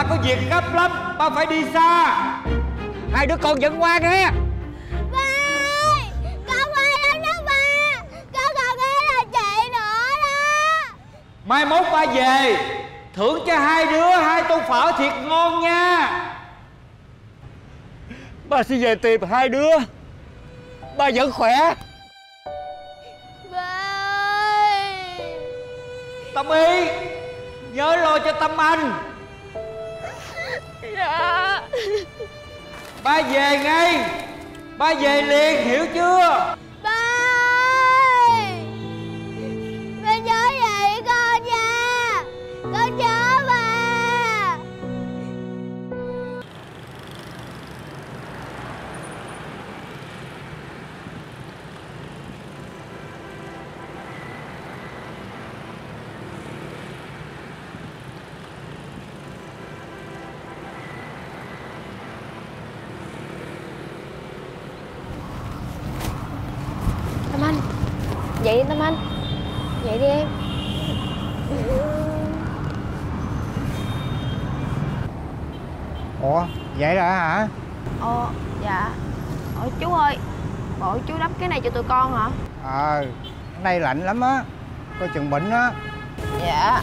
có việc gấp lắm, ba phải đi xa. Hai đứa con vẫn ngoan nghe. Ba ơi, con ngoan lắm đó ba. Con còn nghe lời chị nữa đó. Mai mốt ba về thưởng cho hai đứa 2 tô phở thiệt ngon nha. Ba sẽ về tìm hai đứa. Ba vẫn khỏe. Ba ơi. Tâm Y, nhớ lo cho Tâm Anh. Dạ. Ba về ngay. Ba về liền, hiểu chưa? Ba ơi, ba nhớ vậy con nha. Con nhớ ba. Tâm Anh, dậy đi Tâm Anh. Dậy đi em. Ủa vậy rồi hả? Dạ. Chú ơi, bộ chú đắp cái này cho tụi con hả? Ở đây lạnh lắm á, coi chừng bệnh á. Dạ.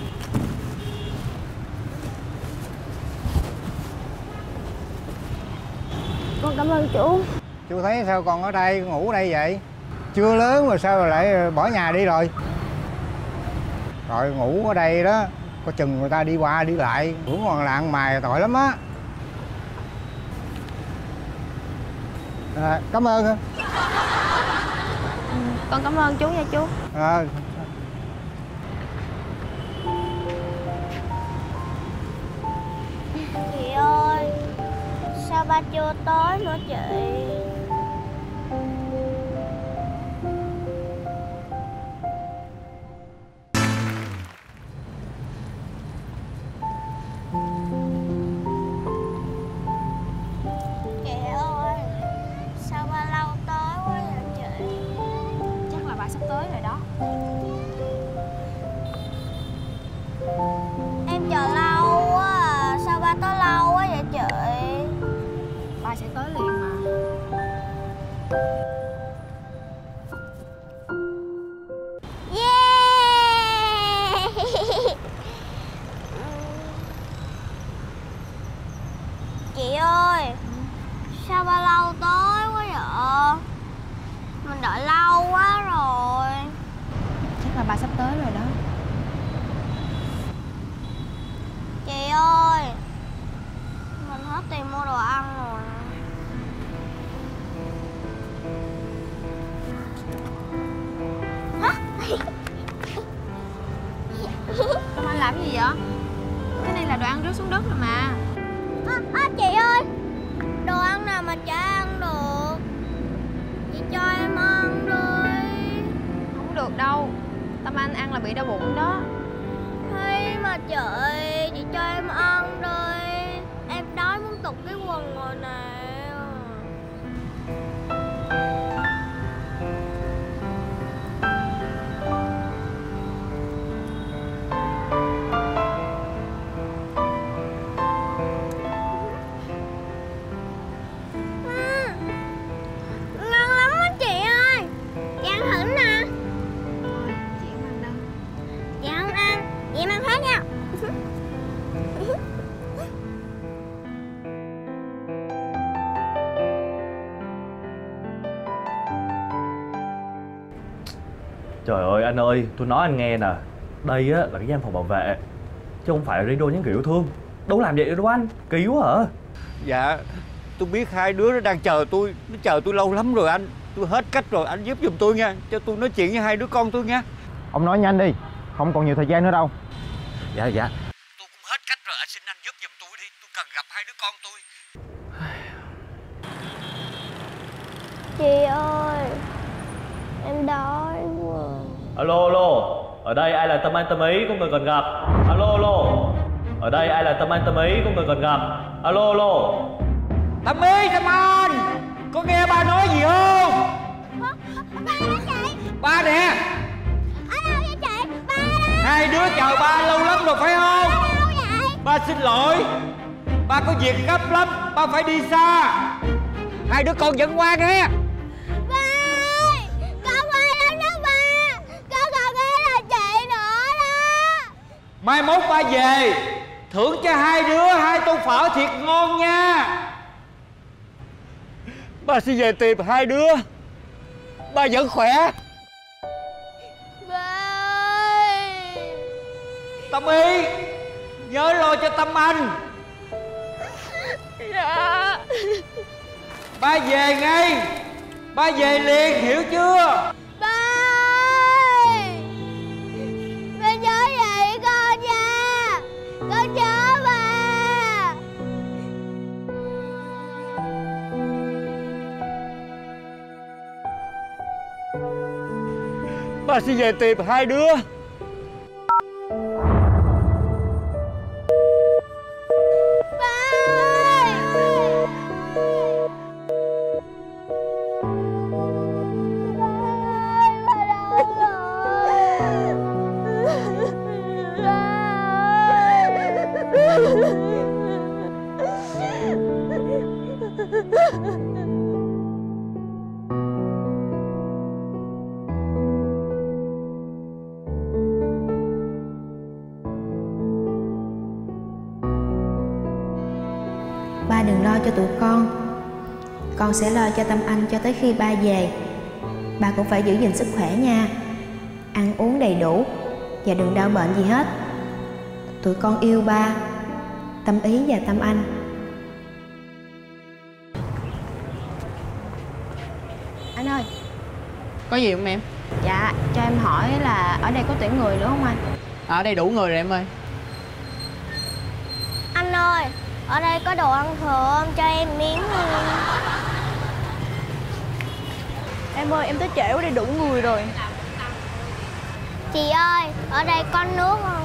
Con cảm ơn chú. Chú thấy sao con ở đây, ngủ ở đây vậy? Chưa lớn mà sao lại bỏ nhà đi rồi? Rồi ngủ ở đây đó, coi chừng người ta đi qua đi lại, hưởng còn lạng mài tội lắm á. Cảm ơn. Con cảm ơn chú nha chú. Chị ơi, sao ba chưa tới nữa chị? Chị ơi, sao ba lâu tới quá vậy chị? Chắc là ba sắp tới rồi đó. Em chờ lâu quá à, sao ba tới lâu quá vậy chị? Ba sẽ tới liền mà. Yeah! Chị ơi, sao ba lâu tới quá vậy? Mình đợi lâu quá rồi. Chắc là ba sắp tới rồi đó. Chị ơi, mình hết tiền mua đồ ăn rồi. Tâm Anh làm gì vậy? Cái này là đồ ăn rớt xuống đất rồi mà. Chị ơi, đồ ăn nào mà chả ăn được. Chị cho em ăn đi. Không được đâu. Tâm Anh ăn là bị đau bụng đó. Hay mà chị cho em ăn đi. Em đói muốn tụt cái quần rồi nè. Ngon lắm á chị ơi. Chị ăn thử nè. Chị không ăn đâu. Chị không ăn, chị ăn hết nha. Trời ơi anh ơi, tôi nói anh nghe nè. Đây á là cái gian phòng bảo vệ, chứ không phải là radio nhắn gửi yêu thương. Đâu làm vậy đâu anh, kỳ quá hả? Dạ, tôi biết hai đứa nó đang chờ tôi. Nó chờ tôi lâu lắm rồi anh. Tôi hết cách rồi, anh giúp giùm tôi nha. Cho tôi nói chuyện với hai đứa con tôi nha. Ông nói nhanh đi, không còn nhiều thời gian nữa đâu. Dạ. Tôi cũng hết cách rồi, anh xin anh giúp giùm tôi đi. Tôi cần gặp hai đứa con tôi. Chị ơi, em đói quá. Alo, ở đây ai là Tâm Anh Tâm Ý có người cần gặp. Alo, ở đây ai là Tâm Anh Tâm Ý có người cần gặp. Alo. Tâm Y, Tâm Anh, có nghe ba nói gì không? Ba đó chị. Ba nè. Ở đâu vậy chị? Ba đó. Hai đứa chờ ba lâu lắm rồi phải không? Ở đâu vậy? Ba xin lỗi. Ba có việc gấp lắm, ba phải đi xa. Hai đứa con vẫn ngoan nghe. Ba ơi, con ngoan lắm đó ba. Con còn nghe là chị nữa đó. Mai mốt ba về thưởng cho hai đứa 2 tô phở thiệt ngon nha. Ba sẽ về tìm hai đứa. Ba vẫn khỏe. Ba ơi. Tâm Y, nhớ lo cho Tâm Anh. Dạ. Ba về ngay. Ba về liền, hiểu chưa? Ba ơi, ba nhớ vậy con nha. Con nhớ ba. Ba sẽ về tìm hai đứa. Ba đừng lo cho tụi con sẽ lo cho Tâm Anh cho tới khi ba về. Ba cũng phải giữ gìn sức khỏe nha, ăn uống đầy đủ và đừng đau bệnh gì hết. Tụi con yêu ba, Tâm Ý và Tâm Anh. Anh ơi. Có gì không em? Dạ, cho em hỏi là ở đây có tuyển người nữa không anh? Ở đây đủ người rồi em ơi. Anh ơi, ở đây có đồ ăn thừa không? Cho em miếng thôi. Em ơi, em tới trễ quá, đây đủ người rồi. Chị ơi, ở đây có nước không?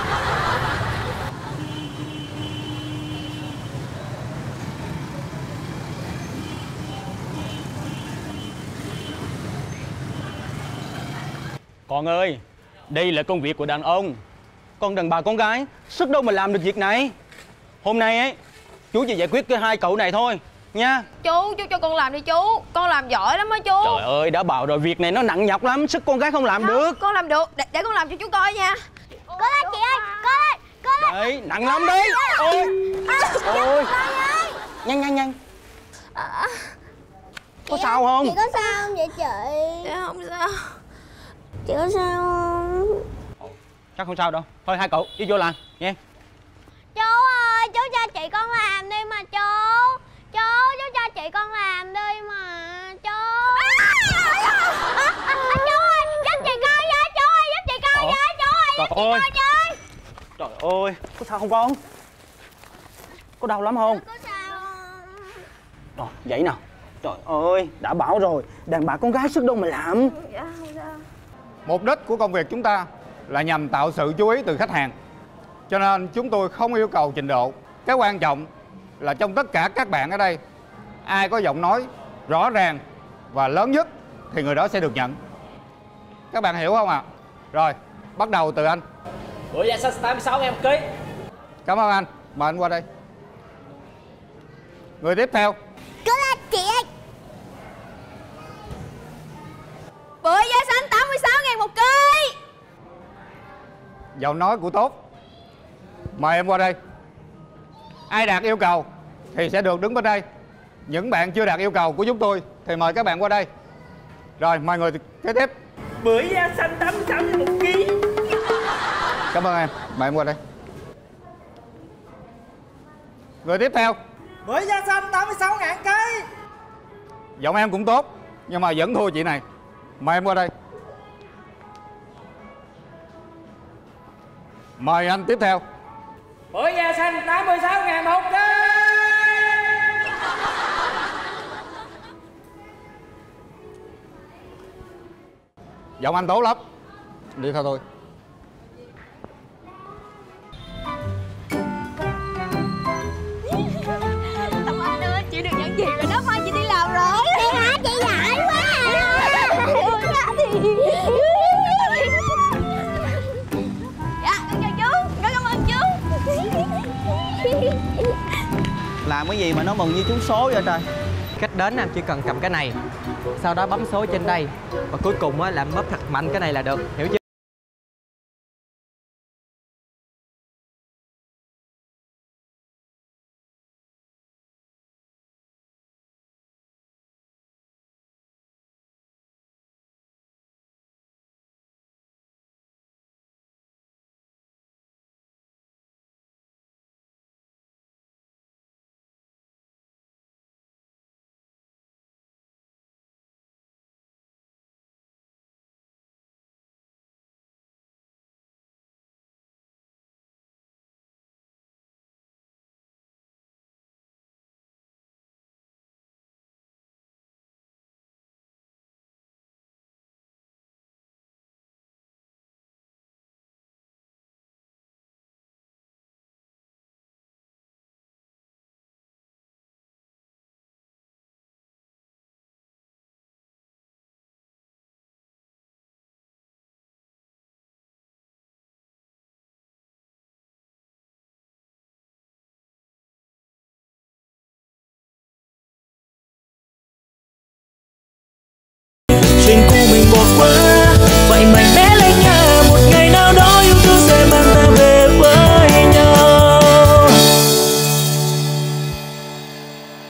Con ơi, đây là công việc của đàn ông. Con đàn bà con gái, sức đâu mà làm được việc này. Hôm nay ấy, chú chỉ giải quyết cái 2 cậu này thôi nha. Chú cho con làm đi chú. Con làm giỏi lắm á chú. Trời ơi, đã bảo rồi, việc này nó nặng nhọc lắm, sức con gái không làm được. Con làm được, để con làm cho chú coi nha. Cố lên chị ơi, cố lên, cố lên. Đấy, nặng lắm đấy. Ôi, ôi, nhanh nhanh. Có sao không? Chị có sao không vậy chị? Dạ không sao. Chị có sao không? Chắc không sao đâu. Thôi 2 cậu đi vô làm nha. Chú ơi, chú cho chị con làm đi mà chú. Chú cho chị con làm đi mà chú. Chú ơi, giúp chị coi với, chú ơi, giúp chị coi với, chú ơi, giúp chị coi với. Trời ơi, có sao không con? Có đau lắm không? Có sao không? Rồi, vậy nào. Trời ơi, đã bảo rồi, đàn bà con gái sức đâu mà làm. Dạ không sao. Mục đích của công việc chúng ta là nhằm tạo sự chú ý từ khách hàng, cho nên chúng tôi không yêu cầu trình độ. Cái quan trọng là trong tất cả các bạn ở đây, ai có giọng nói rõ ràng và lớn nhất thì người đó sẽ được nhận. Các bạn hiểu không ạ? Rồi, bắt đầu từ anh. Bữa da xanh 86.000 ký. Cảm ơn anh. Mời anh qua đây. Người tiếp theo. Cố lên chị ơi. Bưởi da xanh 86.000 một ký. Giọng nói của Tốt. Mời em qua đây. Ai đạt yêu cầu thì sẽ được đứng bên đây. Những bạn chưa đạt yêu cầu của chúng tôi thì mời các bạn qua đây. Rồi, mời người kế tiếp. Bưởi da xanh 86.000 một ký. Cảm ơn em. Mời em qua đây. Người tiếp theo. Bưởi da xanh 86.000 ký. Giọng em cũng tốt nhưng mà vẫn thua chị này. Mời em qua đây. Mời anh tiếp theo. Bưởi da xanh 86.000 một ký. Giọng anh tốt lắm. Đi theo tôi. Tâm Anh ơi, chị được nhận gì rồi đó, mai chị đi làm rồi. Chị hả? Chị giỏi quá à. Dạ, con chào chú, con cảm ơn chú. cái gì mà nó mừng như trúng số vậy trời. Cách đến em chỉ cần cầm cái này, sau đó bấm số trên đây, và cuối cùng á là em bóp thật mạnh cái này là được, hiểu chưa? Chuyện cũ mình bỏ qua